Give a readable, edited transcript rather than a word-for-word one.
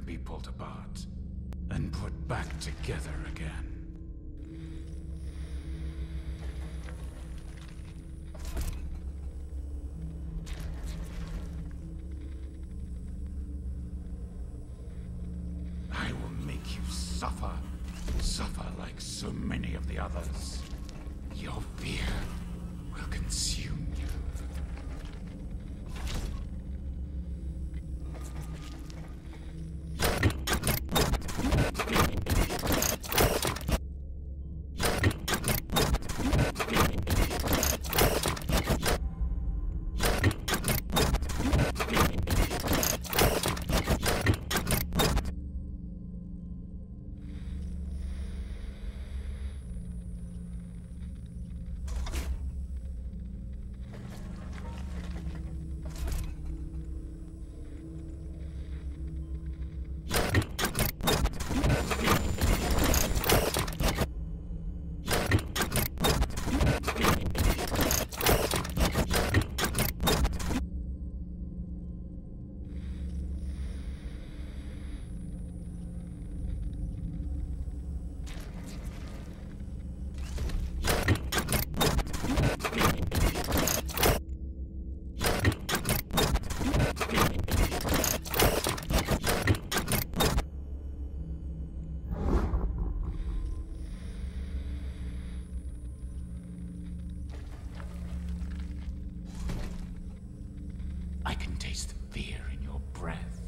be pulled apart and put back together again. I will make you suffer. Suffer like so many of the others. Your fear will consume you. I can taste the fear in your breath.